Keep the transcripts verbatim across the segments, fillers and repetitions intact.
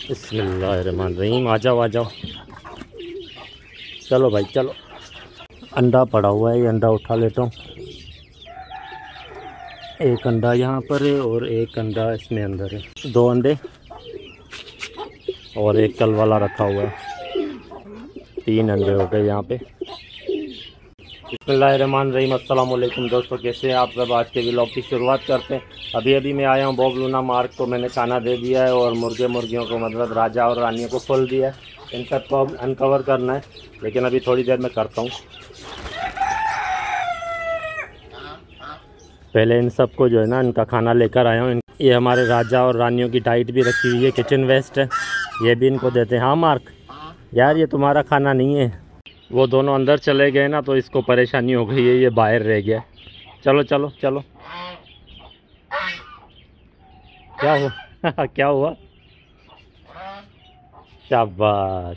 बिस्मिल्लाहिर्रहमानिर्रहीम। आ जाओ आ जाओ, चलो भाई चलो। अंडा पड़ा हुआ है, ये अंडा उठा लेता हूँ। एक अंडा यहाँ पर है और एक अंडा इसमें अंदर है। दो अंडे और एक कल वाला रखा हुआ है। तीन अंडे हो गए यहाँ पे। बिस्मिल्लाहिर्रहमानिर्रहीम। अस्सलाम वालेकुम दोस्तों, कैसे हैं आप सब। आज के व्लॉग की शुरुआत करते हैं। अभी अभी मैं आया हूँ बॉब लूना मार्क को। मैंने खाना दे दिया है और मुर्गे मुर्गियों को, मतलब राजा और रानियों को खोल दिया है। इन सब को अनकवर करना है, लेकिन अभी थोड़ी देर में करता हूँ। पहले इन सबको जो है ना, इनका खाना लेकर आया हूँ। ये हमारे राजा और रानियों की डाइट भी रखी हुई है, किचन वेस्ट है, ये भी इनको देते हैं। हाँ मार्क यार, ये तुम्हारा खाना नहीं है। वो दोनों अंदर चले गए ना, तो इसको परेशानी हो गई है, ये बाहर रह गया। चलो चलो चलो। क्या हुआ क्या हुआ? शाबाश।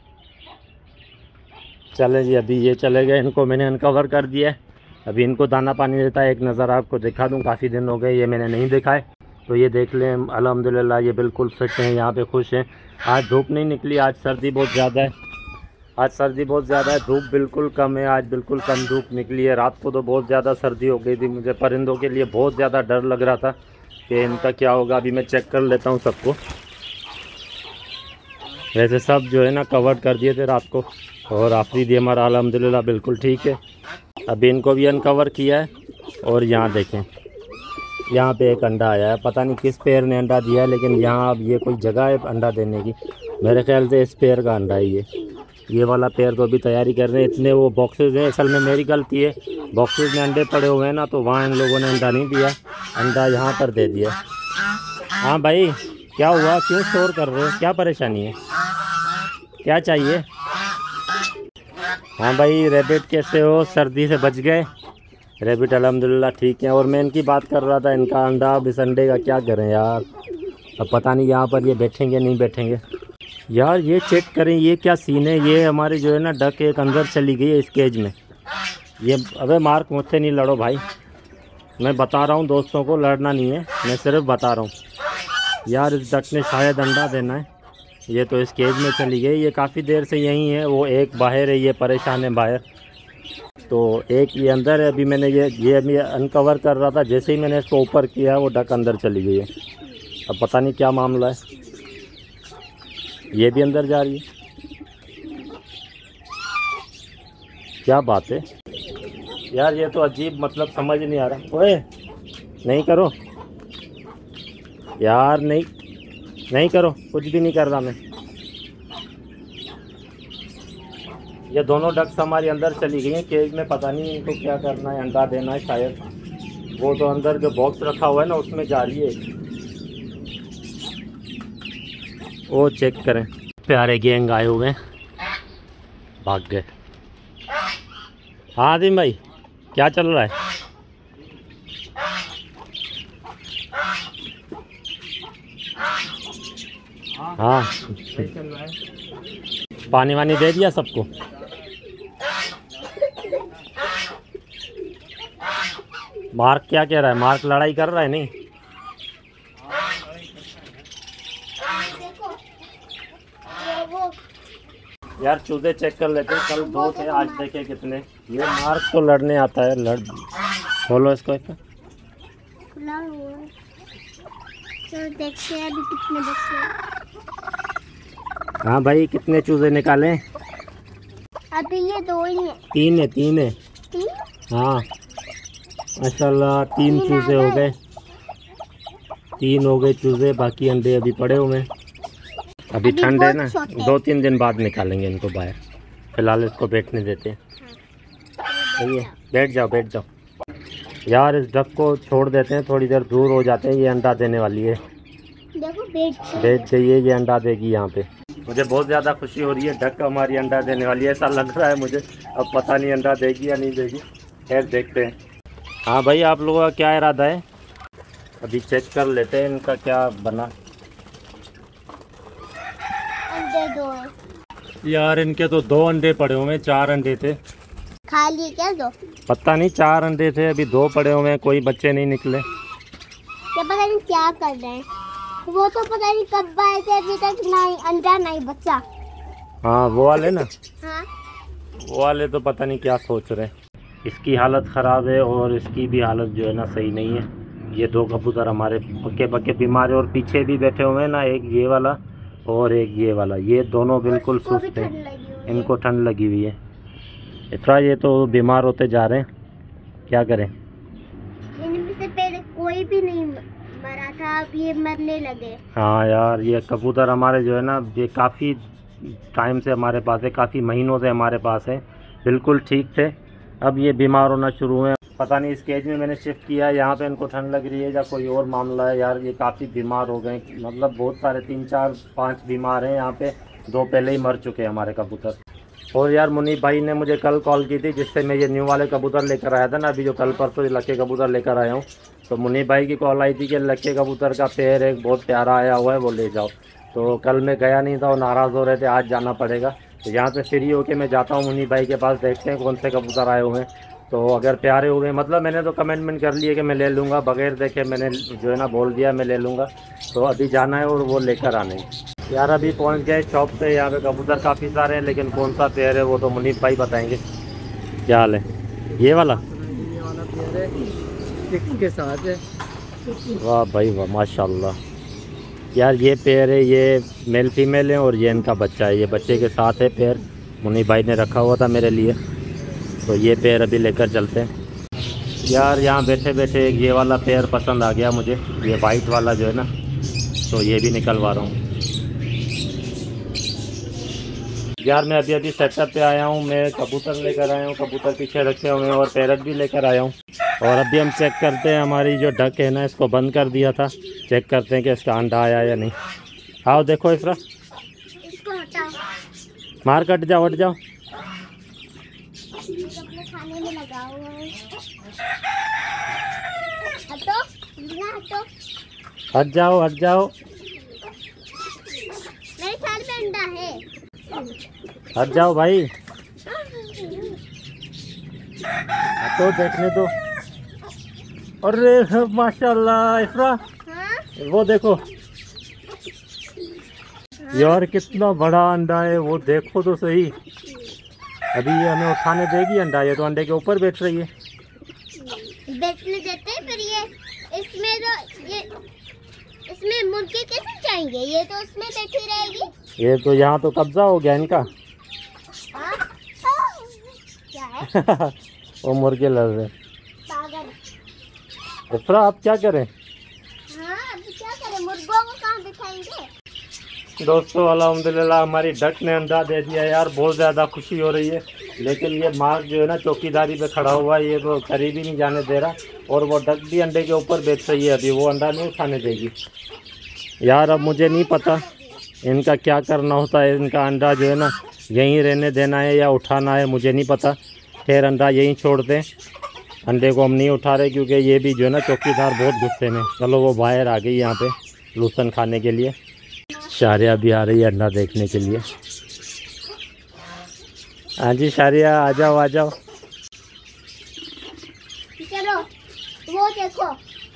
चले जी, अभी ये चले गए, इनको मैंने अनकवर कर दिया है। अभी इनको दाना पानी देता है। एक नज़र आपको दिखा दूं, काफ़ी दिन हो गए ये मैंने नहीं देखा है, तो ये देख लें। अल्हम्दुलिल्लाह ये बिल्कुल फिट हैं, यहाँ पे खुश हैं। आज धूप नहीं निकली, आज सर्दी बहुत ज़्यादा है। आज सर्दी बहुत ज़्यादा है, धूप बिल्कुल कम है। आज बिल्कुल कम धूप निकली है। रात को तो बहुत ज़्यादा सर्दी हो गई थी। मुझे परिंदों के लिए बहुत ज़्यादा डर लग रहा था कि इनका क्या होगा। अभी मैं चेक कर लेता हूँ सबको। वैसे सब जो है ना कवर कर दिए थे रात को, और आफरी दी हमारा अल्हम्दुलिल्लाह बिल्कुल ठीक है। अभी इनको भी अनकवर किया है। और यहाँ देखें, यहाँ पे एक अंडा आया है, पता नहीं किस पेड़ ने अंडा दिया है, लेकिन यहाँ अब ये कोई जगह है अंडा देने की। मेरे ख्याल से इस पेड़ का अंडा है ये ये वाला पेड़। तो अभी तैयारी कर रहे हैं। इतने वो बॉक्सेस हैं, असल में मेरी गलती है। बॉक्सेस में अंडे पड़े हुए हैं ना, तो वहाँ इन लोगों ने अंडा नहीं दिया, अंडा यहाँ पर दे दिया। हाँ भाई, क्या हुआ? क्यों शोर कर रहे हो? क्या परेशानी है? क्या चाहिए? हाँ भाई, रैबिट कैसे हो? सर्दी से बच गए? रैबिट अल्हम्दुलिल्लाह ठीक है। और मैं इनकी बात कर रहा था, इनका अंडा, अब इस अंडे का क्या करें यार। अब पता नहीं यहाँ पर ये बैठेंगे नहीं बैठेंगे यार। ये चेक करें, ये क्या सीन है। ये हमारी जो है ना डक एक अंदर चली गई है इस केज में। ये अबे मार्क, मुझसे नहीं लड़ो भाई, मैं बता रहा हूँ दोस्तों को, लड़ना नहीं है, मैं सिर्फ बता रहा हूँ। यार इस डक ने शायद अंडा देना है। ये तो इस केज में चली गई, ये काफ़ी देर से यहीं है। वो एक बाहर है, ये परेशान है बाहर, तो एक ये अंदर है। अभी मैंने ये ये अभी अनकवर कर रहा था, जैसे ही मैंने इसको ऊपर किया वो डक अंदर चली गई है। अब पता नहीं क्या मामला है। ये भी अंदर जा रही है, क्या बात है यार। ये तो अजीब, मतलब समझ नहीं आ रहा। ओए नहीं करो यार, नहीं नहीं करो, कुछ भी नहीं कर रहा मैं। ये दोनों डक्स हमारी अंदर चली गई हैं केज में। पता नहीं इनको क्या करना है, अंडा देना है शायद। वो तो अंदर जो बॉक्स रखा हुआ है ना, उसमें जा रही है। वो चेक करें, प्यारे गैंग आए हुए हैं, भाग गए। हाँ आदिम भाई, क्या चल रहा है? हाँ पानी वानी दे दिया सबको? मार्क क्या कह रहा है? मार्क लड़ाई कर रहा है? नहीं यार, चूजे चेक कर लेते हैं। कल दो थे, आज देखे कितने। ये मार्क तो लड़ने आता है, लड़। खोलो इसको एक। खुला हुआ है, तो देखते हैं अभी कितने बचे। हाँ भाई, कितने चूजे निकाले? अभी ये दो ही है। तीन है, तीन है। तीन? हाँ माशाल्लाह, तीन चूजे हो गए। तीन हो गए चूजे, बाकी अंडे अभी पड़े हुए हैं। अभी ठंड है ना, दो तीन दिन बाद निकालेंगे इनको बाहर। फिलहाल इसको बैठने देते हैं। सही है, बैठ जाओ बैठ जाओ यार। इस डक को छोड़ देते हैं, थोड़ी देर दूर हो जाते हैं। ये अंडा देने वाली है, देखो बैठ गई है, ये अंडा देगी यहाँ पे। मुझे बहुत ज़्यादा खुशी हो रही है, डक हमारी अंडा देने वाली है, ऐसा लग रहा है मुझे। अब पता नहीं अंडा देगी या नहीं देगी, खैर देखते हैं। हाँ भाई, आप लोगों का क्या इरादा है? अभी चेक कर लेते हैं इनका क्या बना। अंडे दो है यार, इनके तो दो अंडे पड़े हुए हैं, चार अंडे थे। खा लिए क्या दो? पता नहीं, चार अंडे थे, अभी दो पड़े हुए हैं, कोई बच्चे नहीं निकले। क्या पता नहीं क्या कर रहे हैं। वो तो पता नहीं कब आए थे, अभी तक नहीं अंडा नहीं बच्चा। हाँ वो वाले ना, हाँ वो वाले तो पता नहीं क्या सोच रहे हैं। इसकी हालत ख़राब है और इसकी भी हालत जो है ना सही नहीं है। ये दो कबूतर हमारे पक्के पक्के बीमार है और पीछे भी बैठे हुए हैं ना, एक ये वाला और एक ये वाला, ये दोनों बिल्कुल सुस्त हैं, इनको ठंड लगी हुई है। इतना ये तो बीमार होते जा रहे हैं, क्या करें। इनमें से पहले कोई भी नहीं मरा था, अब ये मरने लगे। हाँ यार, ये कबूतर हमारे जो है ना, ये काफ़ी टाइम से हमारे पास है, काफ़ी महीनों से हमारे पास है, बिल्कुल ठीक थे, अब ये बीमार होना शुरू हुए। पता नहीं इस केज में मैंने शिफ्ट किया है, यहाँ पे इनको ठंड लग रही है या कोई और मामला है यार। ये काफ़ी बीमार हो गए, मतलब बहुत सारे, तीन चार पाँच बीमार हैं यहाँ पे, दो पहले ही मर चुके हैं हमारे कबूतर। और यार मुनीब भाई ने मुझे कल कॉल की थी, जिससे मैं ये न्यू वाले कबूतर लेकर आया था ना, अभी जो कल परसों लक्के कबूतर लेकर आया हूँ, तो मुनीब भाई की कॉल आई थी कि लक्के कबूतर का पेड़ एक बहुत प्यारा आया हुआ है, वो ले जाओ। तो कल मैं गया नहीं था, वो नाराज़ हो रहे थे, आज जाना पड़ेगा। तो यहाँ पे फ्री होके मैं जाता हूँ मुनीब भाई के पास, देखते हैं कौन से कबूतर आए हुए हैं। तो अगर प्यारे हुए, मतलब मैंने तो कमेंटमेंट कर लिए कि मैं ले लूँगा, बगैर देखे मैंने जो है ना बोल दिया मैं ले लूँगा। तो अभी जाना है और वो लेकर आने यार। अभी पहुँच गए शॉप पे, यहाँ पे कबूतर काफ़ी सारे हैं, लेकिन कौन सा पेयर है वो तो मुनीब भाई बताएंगे। क्या हाल है? ये वाला ये वाला पेयर है, चिक्स के साथ है। वाह भाई वाह, माशाल्लाह यार। ये पेयर है, ये मेल फीमेल है और ये इनका बच्चा है, ये बच्चे के साथ है पेयर, मुनीब भाई ने रखा हुआ था मेरे लिए। तो ये पेयर अभी लेकर चलते हैं यार। यहाँ बैठे बैठे एक ये वाला पेयर पसंद आ गया मुझे, ये वाइट वाला जो है ना, तो ये भी निकलवा रहा हूँ यार। मैं अभी अभी सेटअप पे आया हूँ, मैं कबूतर लेकर आया हूँ, कबूतर पीछे रखे हुए हैं और पैरट भी लेकर आया हूँ। और अभी हम चेक करते हैं, हमारी जो डक है ना, इसको बंद कर दिया था, चेक करते हैं कि इसका अंडा आया या नहीं। आओ देखो इसरा, इसको हटाओ, मार कट जाओ, हट जाओ, अपने खाने में लगा हुआ है। हटो ना, हटो, हट जाओ, हट जाओ, मेरे ख्याल में अंडा है। हट जाओ भाई, तो देखने दो। अरे माशाल्लाह इसरा, हाँ? वो देखो यार कितना बड़ा अंडा है, वो देखो तो सही। अभी ये हमें उठाने देगी अंडा? ये तो अंडे के ऊपर बैठ रही है। बैठने देते हैं फिर ये, इसमें तो ये, इसमें मुर्गे कैसे जाएंगे? ये तो उसमें बैठी रहेगी। ये तो यहाँ तो कब्जा हो गया इनका। हाँ? क्या है? वो मुर्गे लड़ रहे। पागल। इफ्रा आप क्या करें? हाँ अभी क्या करें, मुर्गों को कहाँ बिठाएंगे? दोस्तों अल्हम्दुलिल्लाह हमारी डक ने अंडा दे दिया यार, बहुत ज़्यादा खुशी हो रही है। लेकिन ये मार्क जो है ना चौकीदारी पे खड़ा हुआ है, ये तो करीब ही नहीं जाने दे रहा। और वो डक भी अंडे के ऊपर बैठ रही है, अभी वो अंडा नहीं उठाने देगी यार। अब मुझे नहीं पता इनका क्या करना होता है, इनका अंडा जो है ना यहीं रहने देना है या उठाना है, मुझे नहीं पता। खैर अंडा यहीं छोड़ दें, अंडे को हम नहीं उठा रहे क्योंकि ये भी जो है ना चौकीदार बहुत गुस्से में। चलो वो बाहर आ गई यहाँ पे लूसन खाने के लिए। शारिया भी आ रही है अंडा देखने के लिए। हाँ जी शारिया आ जाओ, आ जाओ। चलो वो देखो।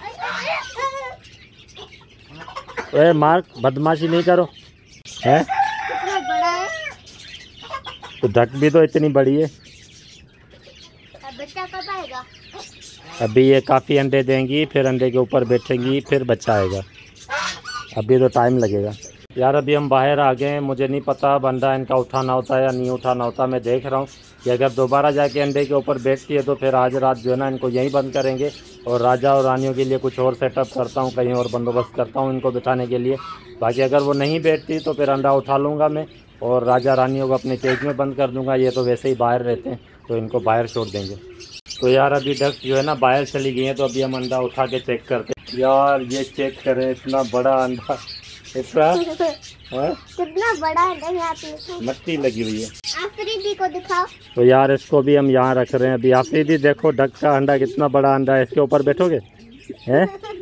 ए मार्क बदमाशी नहीं करो है। कितना बड़ा है। तो डक भी तो इतनी बड़ी है। अब बच्चा कब आएगा? अभी ये काफ़ी अंडे देंगी, फिर अंडे के ऊपर बैठेंगी, फिर बच्चा आएगा। अभी तो टाइम लगेगा यार। अभी हम बाहर आ गए हैं, मुझे नहीं पता अब अंडा इनका उठाना होता है या नहीं उठाना होता। मैं देख रहा हूँ कि अगर दोबारा जाके अंडे के ऊपर बैठती है तो फिर आज रात जो है ना इनको यहीं बंद करेंगे और राजा और रानियों के लिए कुछ और सेटअप करता हूँ, कहीं और बंदोबस्त करता हूँ इनको बिठाने के लिए। बाकी अगर वो नहीं बैठती तो फिर अंडा उठा लूँगा मैं और राजा रानियों को अपने केज में बंद कर दूँगा। ये तो वैसे ही बाहर रहते हैं तो इनको बाहर छोड़ देंगे। तो यार अभी डक जो है ना बाहर चली गई हैं, तो अभी हम अंडा उठा के चेक करते हैं। यार ये चेक करें, इतना बड़ा अंडा, इतना है? कितना बड़ा अंडा यहाँ पे मट्टी लगी हुई है। आफरीदी को दिखाओ। तो यार इसको भी हम यहाँ रख रहे हैं। अभी आफरीदी देखो डक का अंडा कितना बड़ा अंडा है, इसके ऊपर बैठोगे हैं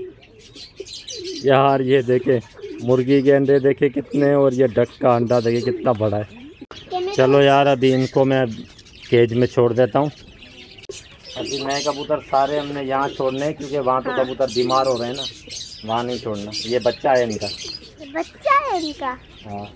यार। ये देखे मुर्गी के अंडे देखे कितने, और ये डक का अंडा देखे कितना बड़ा है। चलो यार अभी इनको मैं केज में छोड़ देता हूँ। अभी नए कबूतर सारे हमने यहाँ छोड़ने हैं, क्योंकि वहाँ तो हाँ। कबूतर बीमार हो रहे हैं ना, वहाँ नहीं छोड़ना। ये बच्चा है इनका। बच्चा है इनका। हाँ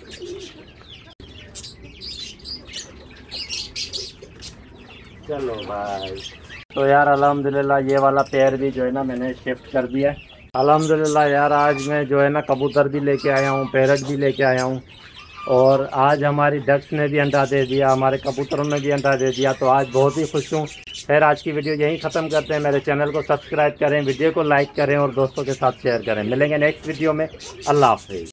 चलो भाई। तो यार अल्हम्दुलिल्लाह ये वाला पेयर भी जो है ना मैंने शिफ्ट कर दिया है। अल्हम्दुलिल्लाह यार आज मैं जो है ना कबूतर भी लेके आया हूँ, पैरट भी लेके आया हूँ, और आज हमारी डक्स ने भी अंडा दे दिया, हमारे कबूतरों ने भी अंडा दे दिया। तो आज बहुत ही खुश हूँ। खैर आज की वीडियो यहीं ख़त्म करते हैं। मेरे चैनल को सब्सक्राइब करें, वीडियो को लाइक करें और दोस्तों के साथ शेयर करें। मिलेंगे नेक्स्ट वीडियो में। अल्लाह हाफ़िज़।